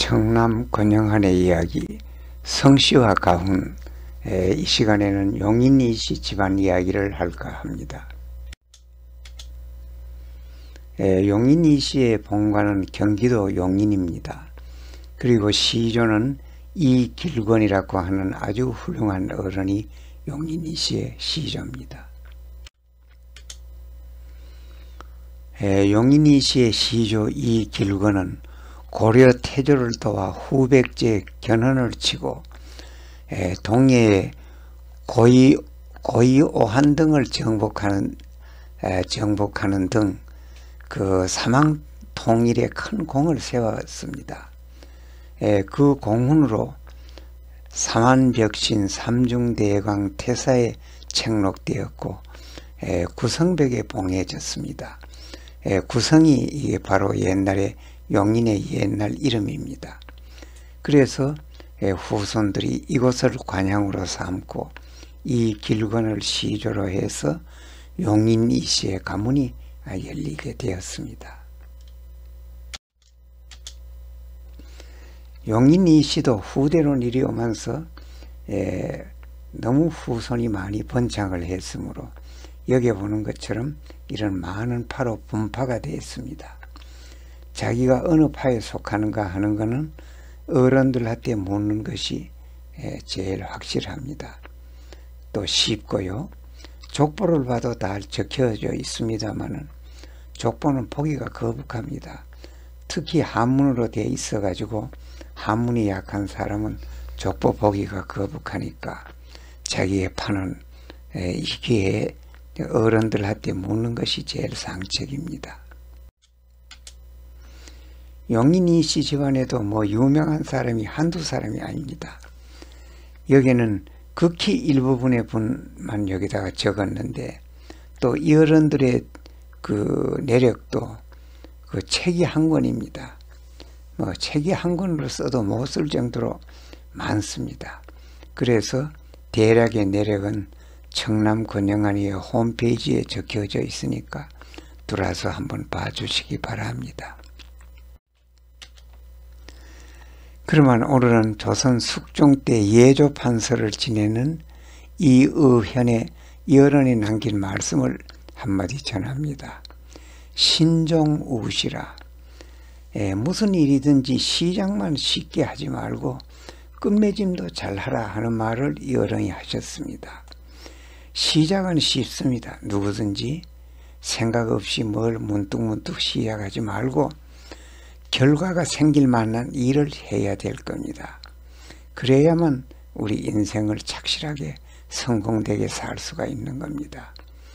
청남 권영한의 이야기 성씨와 가훈. 이 시간에는 용인이씨 집안 이야기를 할까 합니다. 용인이씨의 본관은 경기도 용인입니다. 그리고 시조는 이길권이라고 하는 아주 훌륭한 어른이 용인이씨의 시조입니다. 용인이씨의 시조 이길권은 고려 태조를 도와 후백제 견훤을 치고 동해의 고이 오한 등을 정복하는 등 그 사망 통일에 큰 공을 세웠습니다. 그 공훈으로 삼한벽신 삼중대강 태사에 책록되었고 구성벽에 봉해졌습니다. 구성이 이게 바로 옛날에 용인의 옛날 이름입니다. 그래서 후손들이 이곳을 관향으로 삼고 이 길권을 시조로 해서 용인이씨의 가문이 열리게 되었습니다. 용인이씨도 후대로 내려오면서 너무 후손이 많이 번창을 했으므로 여기 보는 것처럼 이런 많은 파로 분파가 되었습니다. 자기가 어느 파에 속하는가 하는 것은 어른들한테 묻는 것이 제일 확실합니다. 또 쉽고요. 족보를 봐도 다 적혀져 있습니다만은 족보는 보기가 거북합니다. 특히 한문으로 되어 있어 가지고 한문이 약한 사람은 족보 보기가 거북하니까 자기의 파는 이 기회에 어른들한테 묻는 것이 제일 상책입니다. 용인이씨 집안에도 뭐 유명한 사람이 한두 사람이 아닙니다. 여기는 극히 일부분의 분만 여기다가 적었는데 또 이 어른들의 그 내력도 그 책이 한 권입니다. 뭐 책이 한 권으로 써도 못 쓸 정도로 많습니다. 그래서 대략의 내력은 청남 권영한의 홈페이지에 적혀져 있으니까 들어와서 한번 봐주시기 바랍니다. 그러면 오늘은 조선 숙종 때 예조 판서를 지내는 이의현의 여론이 남긴 말씀을 한마디 전합니다. 신종우시라. 무슨 일이든지 시작만 쉽게 하지 말고 끝맺음도 잘하라 하는 말을 여론이 하셨습니다. 시작은 쉽습니다. 누구든지 생각 없이 뭘 문득문득 시작하지 말고 결과가 생길 만한 일을 해야 될 겁니다. 그래야만 우리 인생을 착실하게 성공되게 살 수가 있는 겁니다.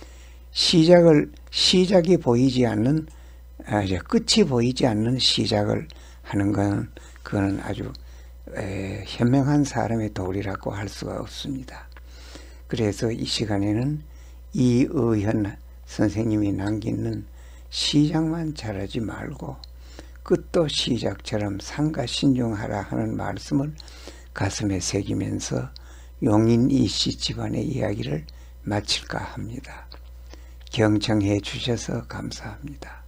시작이 보이지 않는 끝이 보이지 않는 시작을 하는 건 그거는 아주 현명한 사람의 도리라고 할 수가 없습니다. 그래서 이 시간에는 이의현 선생님이 남기는 시작만 잘하지 말고 끝도 시작처럼 상가신중하라 하는 말씀을 가슴에 새기면서 용인이씨 집안의 이야기를 마칠까 합니다. 경청해 주셔서 감사합니다.